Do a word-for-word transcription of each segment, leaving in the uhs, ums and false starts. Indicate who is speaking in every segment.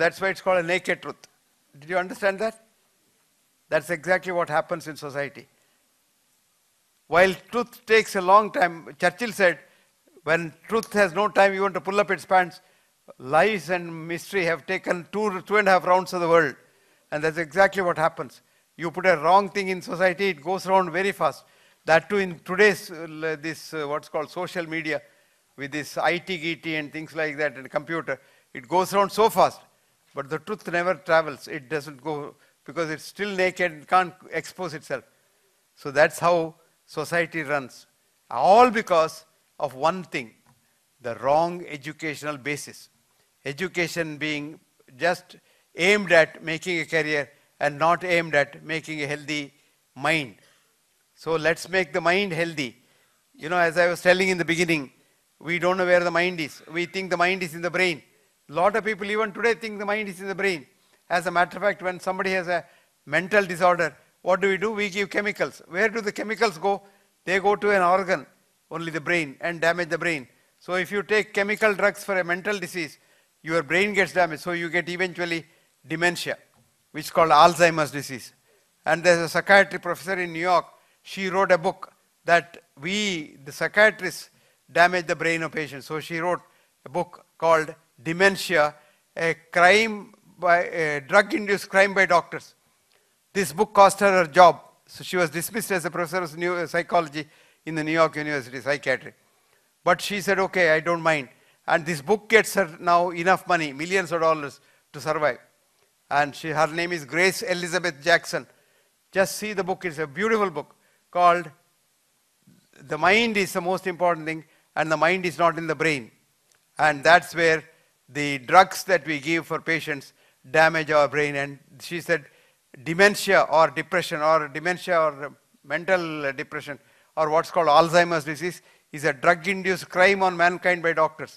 Speaker 1: That's why it's called a naked truth. Did you understand that? That's exactly what happens in society. While truth takes a long time, Churchill said, when truth has no time even to pull up its pants, lies and mystery have taken two, two and a half rounds of the world. And that's exactly what happens. You put a wrong thing in society, it goes around very fast. That too in today's, uh, this uh, what's called social media, with this I T G T and things like that and computer, it goes around so fast. But the truth never travels. It doesn't go, because it's still naked, it can't expose itself. So that's how society runs. All because of one thing, the wrong educational basis. Education being just aimed at making a career and not aimed at making a healthy mind. So let's make the mind healthy. You know, as I was telling in the beginning, we don't know where the mind is. We think the mind is in the brain. A lot of people even today think the mind is in the brain. As a matter of fact, when somebody has a mental disorder, what do we do? We give chemicals. Where do the chemicals go? They go to an organ, only the brain, and damage the brain. So if you take chemical drugs for a mental disease, your brain gets damaged. So you get eventually dementia, which is called Alzheimer's disease. And there's a psychiatry professor in New York. She wrote a book that we, the psychiatrists, damage the brain of patients. So she wrote a book called Dementia, a crime by a drug-induced crime by doctors. This book cost her her job. So she was dismissed as a professor of new psychology in the New York University Psychiatry. But she said, okay, I don't mind. And this book gets her now enough money, millions of dollars, to survive. And she, her name is Grace Elizabeth Jackson. Just see the book. It's a beautiful book called The Mind is the Most Important Thing, and the mind is not in the brain. And that's where the drugs that we give for patients damage our brain. And she said dementia or depression or dementia or mental depression or what's called Alzheimer's disease is a drug-induced crime on mankind by doctors.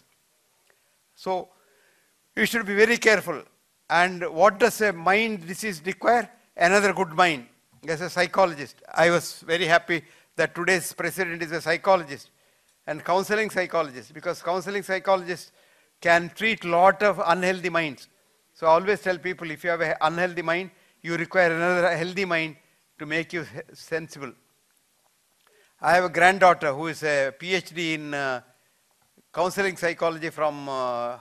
Speaker 1: So we should be very careful. And what does a mind disease require? Another good mind. As a psychologist, I was very happy that today's president is a psychologist and counseling psychologist, because counseling psychologists can treat a lot of unhealthy minds. So I always tell people, if you have an unhealthy mind, you require another healthy mind to make you sensible. I have a granddaughter who is a PhD in uh, counseling psychology from uh,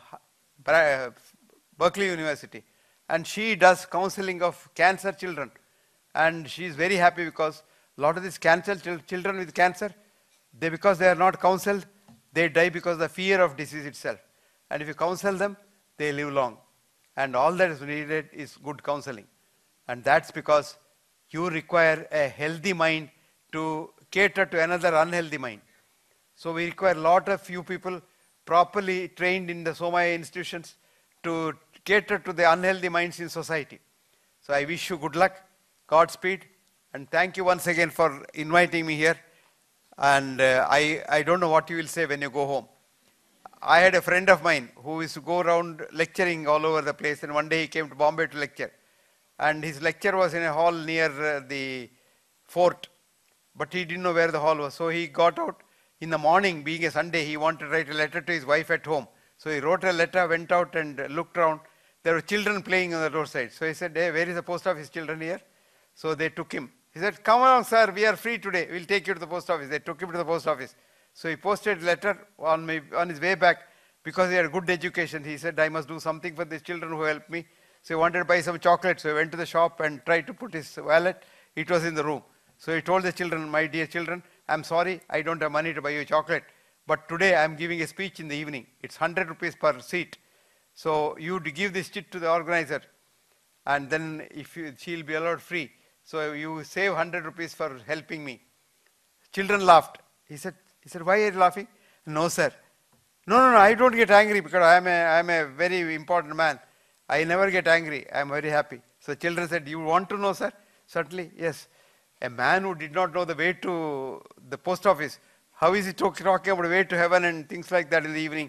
Speaker 1: Berkeley University, and she does counseling of cancer children. And she is very happy because a lot of these cancer children with cancer, they, because they are not counseled, they die because of the fear of disease itself. And if you counsel them, they live long. And all that is needed is good counseling. And that's because you require a healthy mind to cater to another unhealthy mind. So we require a lot of few people properly trained in the Somaya institutions to cater to the unhealthy minds in society. So I wish you good luck, Godspeed, and thank you once again for inviting me here. And uh, I, I don't know what you will say when you go home. I had a friend of mine who used to go around lecturing all over the place, and one day he came to Bombay to lecture. And his lecture was in a hall near uh, the fort, but he didn't know where the hall was. So he got out in the morning, being a Sunday, he wanted to write a letter to his wife at home. So he wrote a letter, went out and looked around. There were children playing on the roadside. So he said, hey, where is the post office children here? So they took him. He said, come along, sir, we are free today. We'll take you to the post office. They took him to the post office. So he posted a letter on, my, on his way back. Because he had a good education, he said, I must do something for these children who helped me. So he wanted to buy some chocolate. So he went to the shop and tried to put his wallet. It was in the room. So he told the children, my dear children, I'm sorry, I don't have money to buy you chocolate. But today I'm giving a speech in the evening. It's one hundred rupees per seat. So you give this chit to the organizer. And then if you, she'll be allowed free. So you save one hundred rupees for helping me. Children laughed. He said, he said, why are you laughing? No, sir. No, no, no, I don't get angry because I am a, I am a very important man. I never get angry. I am very happy. So children said, you want to know, sir? Certainly, yes. A man who did not know the way to the post office, how is he talk, talking about the way to heaven and things like that in the evening?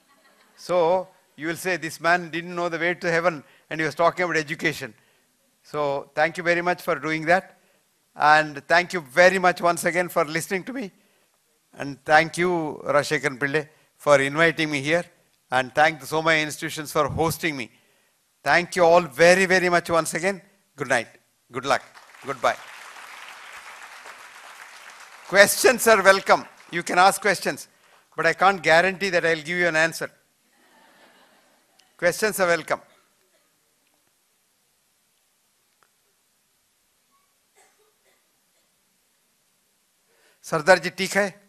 Speaker 1: So you will say, this man didn't know the way to heaven and he was talking about education. So thank you very much for doing that. And thank you very much once again for listening to me. And thank you, Rajshekharan Pillai, for inviting me here, and thank the Somaya institutions for hosting me. Thank you all very, very much once again. Good night. Good luck. Goodbye. Questions are welcome. You can ask questions, but I can't guarantee that I'll give you an answer. Questions are welcome. Sardar ji, theek hai?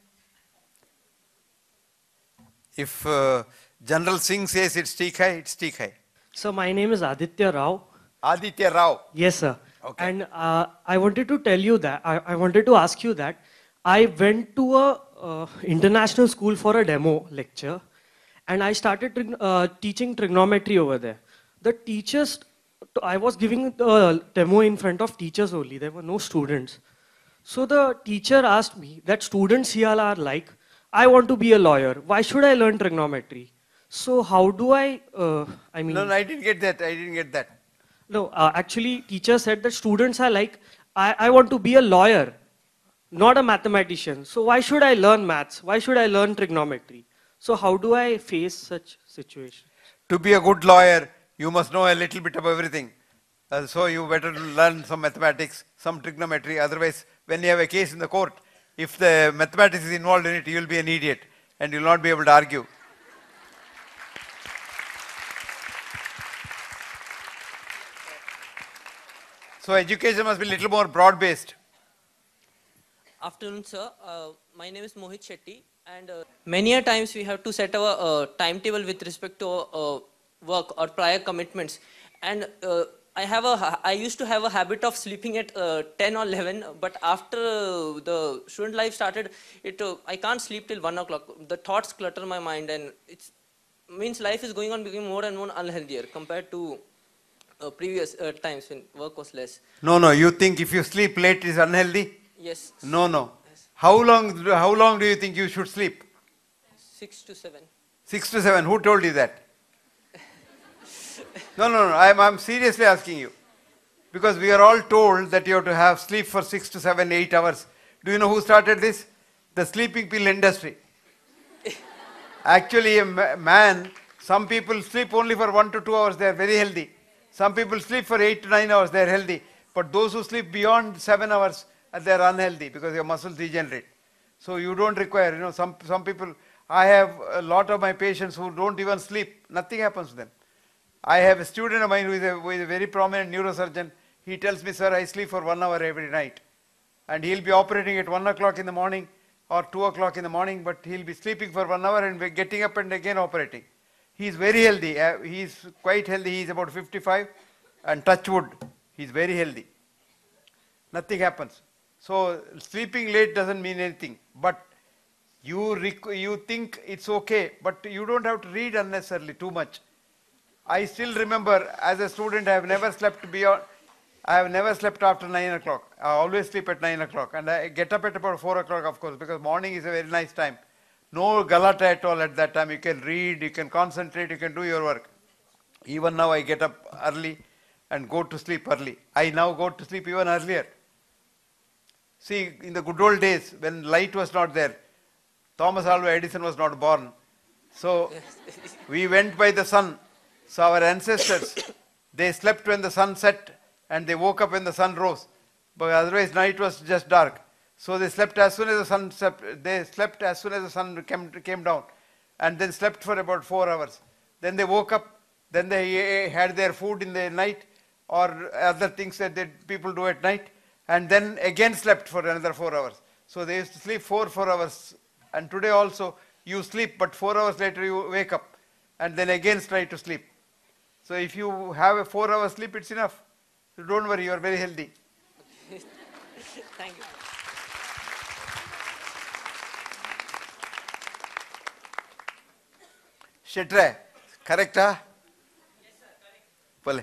Speaker 1: If uh, General Singh says it's theek hai, it's theek hai.
Speaker 2: So my name is Aditya Rao.
Speaker 1: Aditya Rao.
Speaker 2: Yes, sir.
Speaker 1: Okay.
Speaker 2: And uh, I wanted to tell you that, I, I wanted to ask you that I went to a uh, international school for a demo lecture, and I started uh, teaching trigonometry over there. The teachers, I was giving the demo in front of teachers only, there were no students. So the teacher asked me that students here are like, I want to be a lawyer, why should I learn trigonometry? So how do I, uh, I mean...
Speaker 1: No, no, I didn't get that, I didn't get that.
Speaker 2: No, uh, actually teacher said that students are like, I, I want to be a lawyer, not a mathematician. So why should I learn maths? Why should I learn trigonometry? So how do I face such situations?
Speaker 1: To be a good lawyer, you must know a little bit of everything. Uh, so you better learn some mathematics, some trigonometry. Otherwise, when you have a case in the court, if the mathematics is involved in it, you will be an idiot and you will not be able to argue. So education must be a little more broad-based.
Speaker 3: Afternoon, sir. Uh, my name is Mohit Shetty, and uh, many a times we have to set our uh, timetable with respect to uh, work or prior commitments. And uh, I have a, I used to have a habit of sleeping at uh, ten or eleven, but after uh, the student life started, it uh, I can't sleep till one o'clock. The thoughts clutter my mind, and it means life is going on becoming more and more unhealthier compared to uh, previous uh, times when work was less.
Speaker 1: No, no. You think if you sleep late is unhealthy?
Speaker 3: Yes.
Speaker 1: No, no. Yes. How long? How long do you think you should sleep?
Speaker 3: Six to seven.
Speaker 1: Six to seven. Who told you that? No, no, no. I'm, I'm seriously asking you. Because we are all told that you have to have sleep for six to seven, eight hours. Do you know who started this? The sleeping pill industry. Actually, a man, some people sleep only for one to two hours, they are very healthy. Some people sleep for eight to nine hours, they are healthy. But those who sleep beyond seven hours, they are unhealthy because your muscles degenerate. So you don't require, you know, some, some people, I have a lot of my patients who don't even sleep, nothing happens to them. I have a student of mine who is a, who is a very prominent neurosurgeon. He tells me, sir, I sleep for one hour every night. And he'll be operating at one o'clock in the morning or two o'clock in the morning, but he'll be sleeping for one hour and getting up and again operating. He's very healthy. Uh, he's quite healthy. He's about fifty-five and touch wood. He's very healthy. Nothing happens. So sleeping late doesn't mean anything. But you, you think it's okay, but you don't have to read unnecessarily too much. I still remember as a student, I have never slept beyond, I have never slept after nine o'clock. I always sleep at nine o'clock. And I get up at about four o'clock, of course, because morning is a very nice time. No galata at all at that time. You can read, you can concentrate, you can do your work. Even now I get up early and go to sleep early. I now go to sleep even earlier. See, in the good old days, when light was not there, Thomas Alva Edison was not born. So we went by the sun. So our ancestors, they slept when the sun set and they woke up when the sun rose. But otherwise night was just dark. So they slept as soon as the sun set, they slept as soon as the sun came, came down and then slept for about four hours. Then they woke up, then they had their food in the night or other things that they, people do at night, and then again slept for another four hours. So they used to sleep four, four hours. And today also you sleep, but four hours later you wake up and then again try to sleep. So if you have a four hour sleep, it's enough. So don't worry, you are very healthy.
Speaker 3: Thank you.
Speaker 1: Shetre, correct, huh?
Speaker 3: Yes, sir, correct.
Speaker 1: Pale.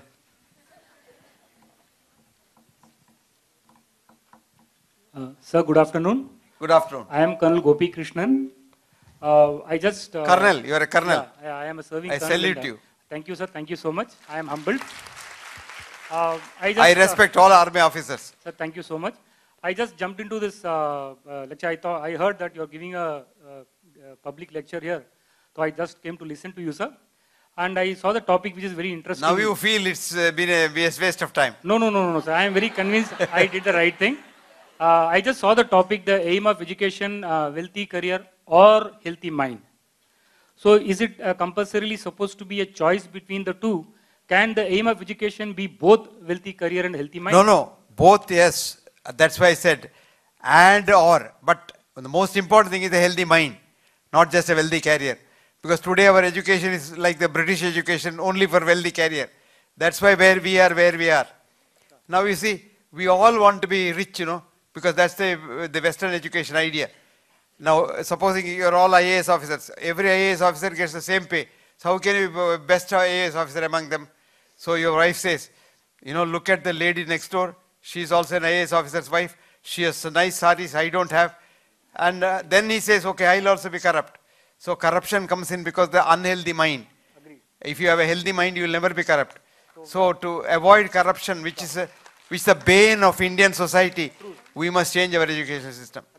Speaker 4: Uh, sir, good afternoon.
Speaker 1: Good afternoon.
Speaker 4: I am Colonel Gopi Krishnan. Uh, I just... Uh,
Speaker 1: Colonel, you are a colonel.
Speaker 4: Yeah, I am a serving
Speaker 1: I
Speaker 4: colonel.
Speaker 1: salute you.
Speaker 4: Thank you, sir. Thank you so much. I am humbled. Uh, I, just,
Speaker 1: I respect uh, all army officers.
Speaker 4: Sir, thank you so much. I just jumped into this uh, uh, lecture. I thought I heard that you are giving a, a, a public lecture here, so I just came to listen to you, sir. and I saw the topic which is very interesting.
Speaker 1: Now you feel it's uh, been a waste of time.
Speaker 4: No, no, no, no, no, sir. I am very convinced I did the right thing. Uh, I just saw the topic, the aim of education, uh, wealthy career or healthy mind. So is it uh, compulsorily supposed to be a choice between the two? Can the aim of education be both wealthy career and healthy mind?
Speaker 1: No, no, both, yes. That's why I said and or. But the most important thing is a healthy mind, not just a wealthy career. Because today our education is like the British education, only for wealthy career. That's why where we are, where we are. Now you see, we all want to be rich, you know, because that's the, the Western education idea. Now, supposing you're all I A S officers, every I A S officer gets the same pay. So how can you be best I A S officer among them? So your wife says, you know, look at the lady next door. She's also an I A S officer's wife. She has nice saris, I don't have. And uh, then he says, okay, I'll also be corrupt. So corruption comes in because the unhealthy mind.
Speaker 4: Agreed.
Speaker 1: If you have a healthy mind, you will never be corrupt. So to avoid corruption, which is, a, which is the bane of Indian society, we must change our education system.